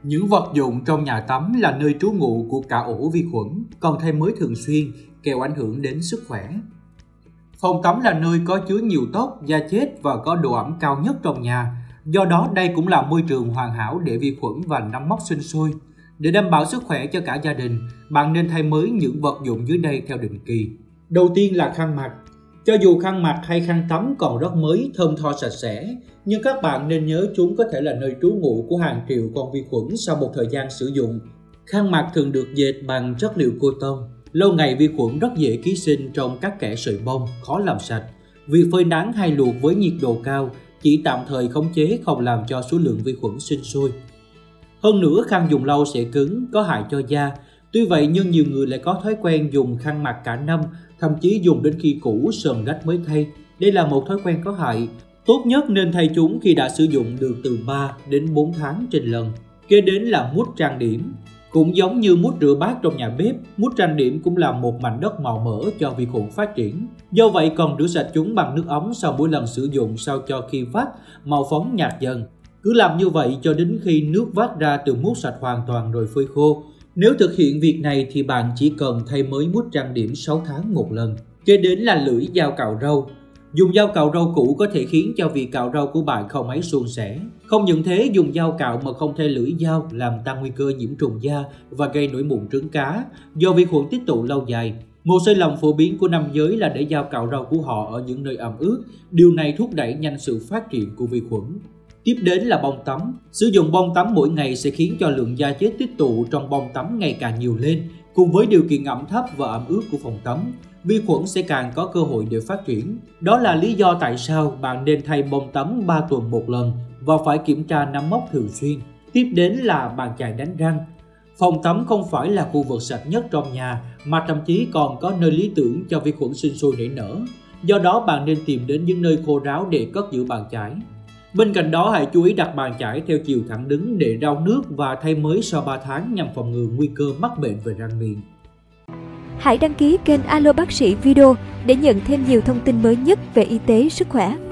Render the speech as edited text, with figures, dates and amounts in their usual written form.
Những vật dụng trong nhà tắm là nơi trú ngụ của cả ổ vi khuẩn, còn thay mới thường xuyên, kèo ảnh hưởng đến sức khỏe. Phòng tắm là nơi có chứa nhiều tóc, da chết và có độ ẩm cao nhất trong nhà. Do đó, đây cũng là môi trường hoàn hảo để vi khuẩn và nấm mốc sinh sôi. Để đảm bảo sức khỏe cho cả gia đình, bạn nên thay mới những vật dụng dưới đây theo định kỳ. Đầu tiên là khăn mặt. Cho dù khăn mặt hay khăn tắm còn rất mới, thơm tho sạch sẽ, nhưng các bạn nên nhớ chúng có thể là nơi trú ngụ của hàng triệu con vi khuẩn sau một thời gian sử dụng. Khăn mặt thường được dệt bằng chất liệu cotton. Lâu ngày vi khuẩn rất dễ ký sinh trong các kẽ sợi bông, khó làm sạch. Việc phơi nắng hay luộc với nhiệt độ cao chỉ tạm thời khống chế, không làm cho số lượng vi khuẩn sinh sôi. Hơn nữa, khăn dùng lâu sẽ cứng, có hại cho da. Tuy vậy nhưng nhiều người lại có thói quen dùng khăn mặt cả năm, thậm chí dùng đến khi cũ sờn rách mới thay. Đây là một thói quen có hại. Tốt nhất nên thay chúng khi đã sử dụng được từ 3 đến 4 tháng trên lần. Kế đến là mút trang điểm. Cũng giống như mút rửa bát trong nhà bếp, mút trang điểm cũng là một mảnh đất màu mỡ cho vi khuẩn phát triển. Do vậy cần rửa sạch chúng bằng nước ấm sau mỗi lần sử dụng, sao cho khi vắt, màu phấn nhạt dần. Cứ làm như vậy cho đến khi nước vắt ra từ mút sạch hoàn toàn rồi phơi khô. Nếu thực hiện việc này thì bạn chỉ cần thay mới mút trang điểm 6 tháng một lần. Kế đến là lưỡi dao cạo râu. Dùng dao cạo râu cũ có thể khiến cho việc cạo râu của bạn không mấy suôn sẻ. Không những thế, dùng dao cạo mà không thay lưỡi dao làm tăng nguy cơ nhiễm trùng da và gây nổi mụn trứng cá do vi khuẩn tích tụ lâu dài. Một sai lầm phổ biến của nam giới là để dao cạo râu của họ ở những nơi ẩm ướt. Điều này thúc đẩy nhanh sự phát triển của vi khuẩn. Tiếp đến là bông tắm. Sử dụng bông tắm mỗi ngày sẽ khiến cho lượng da chết tích tụ trong bông tắm ngày càng nhiều lên. Cùng với điều kiện ẩm thấp và ẩm ướt của phòng tắm, vi khuẩn sẽ càng có cơ hội để phát triển. Đó là lý do tại sao bạn nên thay bông tắm 3 tuần một lần và phải kiểm tra nấm mốc thường xuyên. Tiếp đến là bàn chải đánh răng. Phòng tắm không phải là khu vực sạch nhất trong nhà, mà thậm chí còn có nơi lý tưởng cho vi khuẩn sinh sôi nảy nở. Do đó bạn nên tìm đến những nơi khô ráo để cất giữ bàn chải. Bên cạnh đó, hãy chú ý đặt bàn chải theo chiều thẳng đứng để rao nước và thay mới sau 3 tháng nhằm phòng ngừa nguy cơ mắc bệnh về răng miệng. Hãy đăng ký kênh Alo Bác sĩ Video để nhận thêm nhiều thông tin mới nhất về y tế, sức khỏe.